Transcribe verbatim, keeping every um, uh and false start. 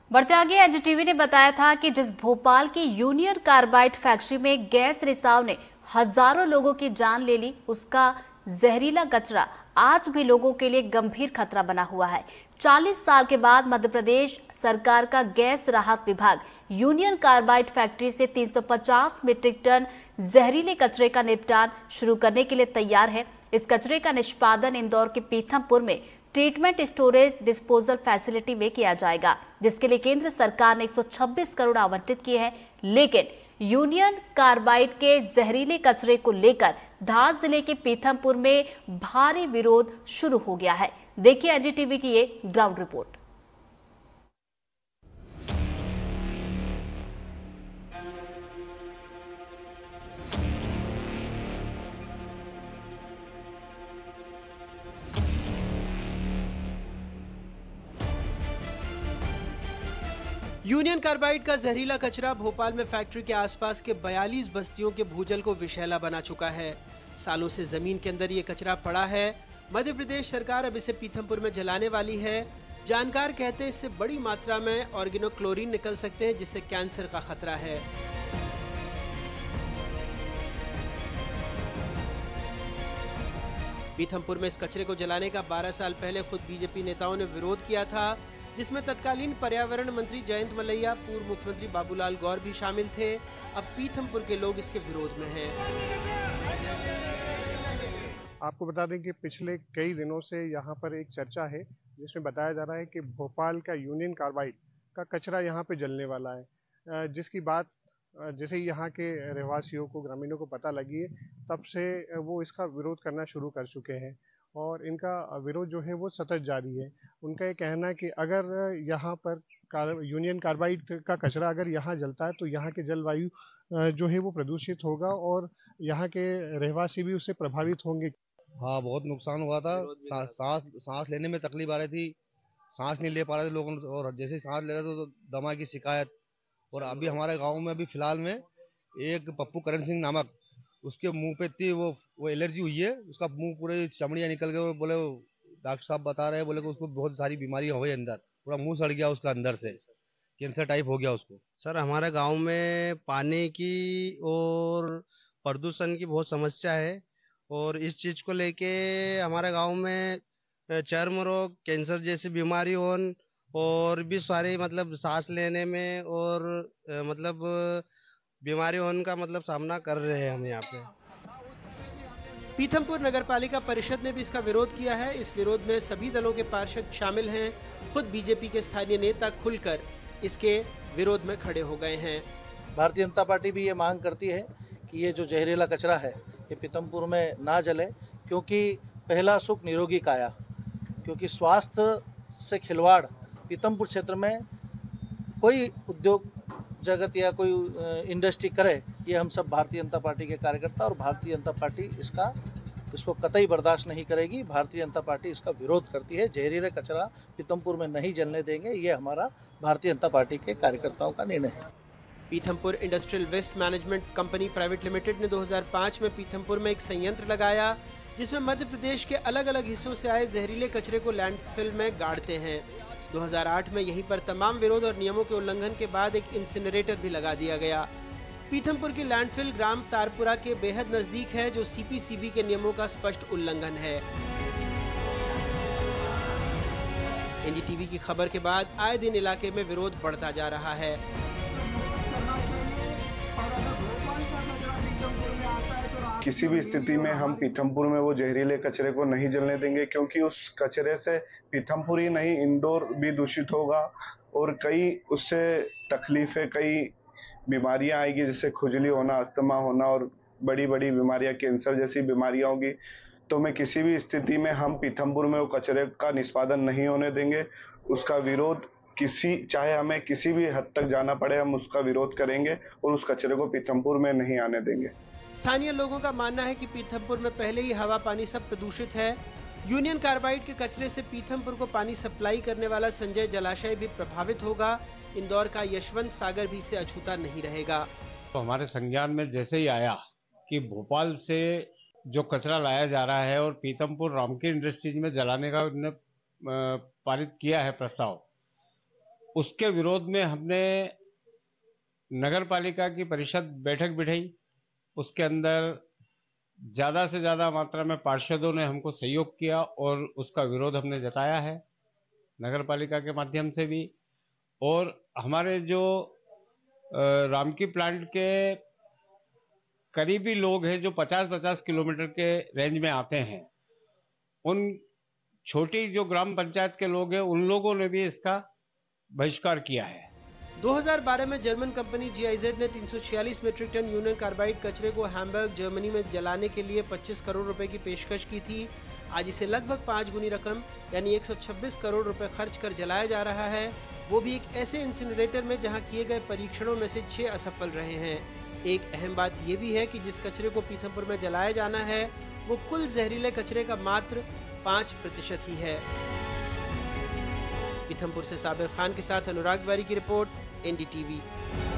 बढ़ते आगे, एनडीटीवी ने बताया था कि जिस भोपाल की यूनियन कार्बाइड फैक्ट्री में गैस रिसाव ने हजारों लोगों की जान ले ली, उसका जहरीला कचरा आज भी लोगों के लिए गंभीर खतरा बना हुआ है। चालीस साल के बाद मध्य प्रदेश सरकार का गैस राहत विभाग यूनियन कार्बाइड फैक्ट्री से तीन सौ पचास मीट्रिक टन जहरीले कचरे का निपटान शुरू करने के लिए तैयार है। इस कचरे का निष्पादन इंदौर के पीथमपुर में ट्रीटमेंट स्टोरेज डिस्पोजल फैसिलिटी में किया जाएगा, जिसके लिए केंद्र सरकार ने एक सौ छब्बीस करोड़ आवंटित किए हैं। लेकिन यूनियन कार्बाइड के जहरीले कचरे को लेकर धार जिले के पीथमपुर में भारी विरोध शुरू हो गया है। देखिए एनडीटीवी की ये ग्राउंड रिपोर्ट। यूनियन कार्बाइड का जहरीला कचरा भोपाल में फैक्ट्री के आसपास के बयालीस बस्तियों के भूजल को विषैला बना चुका है। सालों से जमीन के अंदर ये कचरा पड़ा है। मध्य प्रदेश सरकार अब इसे पीथमपुर में जलाने वाली है। जानकार कहते हैं इससे बड़ी मात्रा में ऑर्गेनोक्लोरीन निकल सकते हैं, जिससे कैंसर का खतरा है। पीथमपुर में इस कचरे को जलाने का बारह साल पहले खुद बीजेपी नेताओं ने विरोध किया था, जिसमें तत्कालीन पर्यावरण मंत्री जयंत मलैया, पूर्व मुख्यमंत्री बाबूलाल गौर भी शामिल थे। अब पीथमपुर के लोग इसके विरोध में हैं। आपको बता दें कि पिछले कई दिनों से यहाँ पर एक चर्चा है, जिसमें बताया जा रहा है कि भोपाल का यूनियन कार्बाइड का कचरा यहाँ पे जलने वाला है, जिसकी बात जैसे यहाँ के रहवासियों को, ग्रामीणों को पता लगी है, तब से वो इसका विरोध करना शुरू कर चुके हैं और इनका विरोध जो है वो सतत जारी है। उनका ये कहना है कि अगर यहाँ पर कार, यूनियन कार्बाइड का कचरा अगर यहाँ जलता है तो यहाँ के जलवायु जो है वो प्रदूषित होगा और यहाँ के रहवासी भी उससे प्रभावित होंगे। हाँ, बहुत नुकसान हुआ था। सांस सांस लेने में तकलीफ आ रही थी, सांस नहीं ले पा रहे थे लोग, और जैसे सांस ले रहे थे तो दमा की शिकायत। और अभी हमारे गाँव में अभी फिलहाल में एक पप्पू करण सिंह नामक, उसके मुंह पे थी वो वो एलर्जी हुई है, उसका मुंह पूरे चमड़ियाँ निकल गए। बोले डॉक्टर साहब बता रहे हैं, बोले कि उसको बहुत सारी बीमारियां हो गई, अंदर पूरा मुंह सड़ गया उसका, अंदर से कैंसर टाइप हो गया उसको। सर, हमारे गांव में पानी की और प्रदूषण की बहुत समस्या है और इस चीज को लेके हमारे गांव में चर्म रोग, कैंसर जैसी बीमारी हो और भी सारी मतलब सांस लेने में और मतलब बीमारी होने का मतलब सामना कर रहे हैं हम यहाँ पे। पीथमपुर नगरपालिका परिषद ने भी इसका विरोध किया है। इस विरोध में सभी दलों के पार्षद शामिल हैं। खुद बीजेपी के स्थानीय नेता खुलकर इसके विरोध में खड़े हो गए हैं। भारतीय जनता पार्टी भी ये मांग करती है कि ये जो जहरीला कचरा है ये पीथमपुर में ना जले, क्योंकि पहला सुख निरोगी काया, क्योंकि स्वास्थ्य से खिलवाड़ पीथमपुर क्षेत्र में कोई उद्योग जगत या कोई इंडस्ट्री करे, ये हम सब भारतीय जनता पार्टी के कार्यकर्ता और भारतीय जनता पार्टी इसका इसको कतई बर्दाश्त नहीं करेगी। भारतीय जनता पार्टी इसका विरोध करती है। जहरीला कचरा पीथमपुर में नहीं जलने देंगे, ये हमारा भारतीय जनता पार्टी के कार्यकर्ताओं का निर्णय है। Pithampur industrial waste management company private limited ने दो हज़ार पाँच में पीथमपुर में एक संयंत्र लगाया, जिसमें मध्य प्रदेश के अलग अलग हिस्सों से आए जहरीले कचरे को लैंडफिल में गाड़ते हैं। दो हज़ार आठ में यहीं पर तमाम विरोध और नियमों के उल्लंघन के बाद एक इंसिनरेटर भी लगा दिया गया। पीथमपुर की लैंडफिल ग्राम तारपुरा के बेहद नजदीक है, जो सीपीसीबी के नियमों का स्पष्ट उल्लंघन है। एनडीटीवी की खबर के बाद आए दिन इलाके में विरोध बढ़ता जा रहा है। किसी भी स्थिति में हम पीथमपुर में वो जहरीले कचरे को नहीं जलने देंगे, क्योंकि उस कचरे से पीथमपुर ही नहीं इंदौर भी दूषित होगा और कई उससे तकलीफें, कई बीमारियां आएगी, जैसे खुजली होना, अस्थमा होना और बड़ी बड़ी बीमारियां, कैंसर जैसी बीमारियां होगी। तो मैं किसी भी स्थिति में हम पीथमपुर में वो कचरे का निष्पादन नहीं होने देंगे। उसका विरोध किसी चाहे हमें किसी भी हद तक जाना पड़े, हम उसका विरोध करेंगे और उस कचरे को पीथमपुर में नहीं आने देंगे। स्थानीय लोगों का मानना है कि पीथमपुर में पहले ही हवा पानी सब प्रदूषित है। यूनियन कार्बाइड के कचरे से पीथमपुर को पानी सप्लाई करने वाला संजय जलाशय भी प्रभावित होगा। इंदौर का यशवंत सागर भी इससे अछूता नहीं रहेगा। तो हमारे संज्ञान में जैसे ही आया कि भोपाल से जो कचरा लाया जा रहा है और पीथमपुर रामकी इंडस्ट्रीज में जलाने का उन्होंने पारित किया है प्रस्ताव, उसके विरोध में हमने नगर पालिका की परिषद बैठक बिठाई। उसके अंदर ज़्यादा से ज़्यादा मात्रा में पार्षदों ने हमको सहयोग किया और उसका विरोध हमने जताया है नगर पालिका के माध्यम से भी। और हमारे जो रामकी प्लांट के करीबी लोग हैं जो पचास पचास किलोमीटर के रेंज में आते हैं, उन छोटी जो ग्राम पंचायत के लोग हैं उन लोगों ने भी इसका बहिष्कार किया है। दो हज़ार बारह में German company G I Z ने तीन सौ छियालीस मीट्रिक टन यूनियन कार्बाइड कचरे को हैम्बर्ग जर्मनी में जलाने के लिए पच्चीस करोड़ रुपए की पेशकश की थी। आज इसे लगभग पाँच गुनी रकम यानी एक सौ छब्बीस करोड़ रुपए खर्च कर जलाया जा रहा है, वो भी एक ऐसे इंसिनरेटर में जहां किए गए परीक्षणों में से छह असफल रहे हैं। एक अहम बात यह भी है कि जिस कचरे को पीथमपुर में जलाया जाना है वो कुल जहरीले कचरे का मात्र पाँच प्रतिशत ही है। पीथमपुर से साबिर खान के साथ अनुराग तिवारी की report, N D T we.